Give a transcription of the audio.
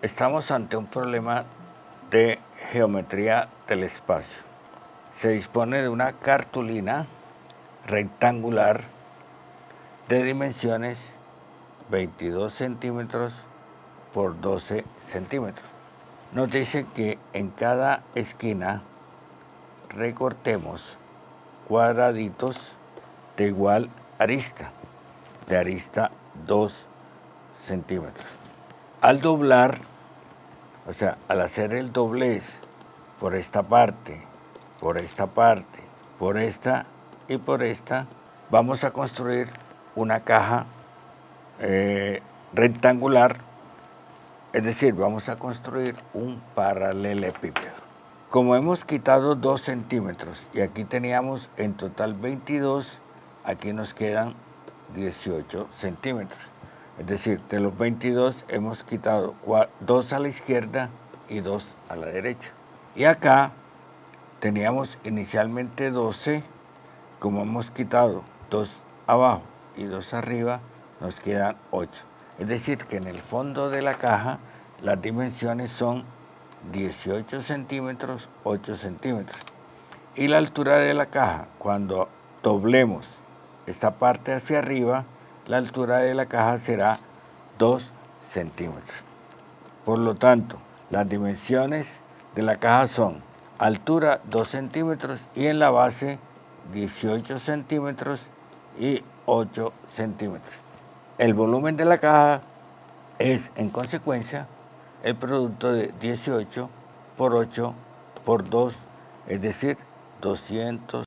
Estamos ante un problema de geometría del espacio. Se dispone de una cartulina rectangular de dimensiones 22 centímetros por 12 centímetros. Nos dice que en cada esquina recortemos cuadraditos de igual arista, de arista 2 centímetros. Al doblar, o sea, al hacer el doblez por esta parte, por esta parte, por esta y por esta, vamos a construir una caja rectangular, es decir, vamos a construir un paralelepípedo. Como hemos quitado 2 centímetros y aquí teníamos en total 22, aquí nos quedan 18 centímetros. Es decir, de los 22 hemos quitado 2 a la izquierda y 2 a la derecha. Y acá teníamos inicialmente 12, como hemos quitado 2 abajo y 2 arriba, nos quedan 8. Es decir, que en el fondo de la caja las dimensiones son 18 centímetros, 8 centímetros. Y la altura de la caja, cuando doblemos esta parte hacia arriba, la altura de la caja será 2 centímetros. Por lo tanto, las dimensiones de la caja son altura 2 centímetros y en la base 18 centímetros y 8 centímetros. El volumen de la caja es, en consecuencia, el producto de 18 por 8 por 2, es decir, 200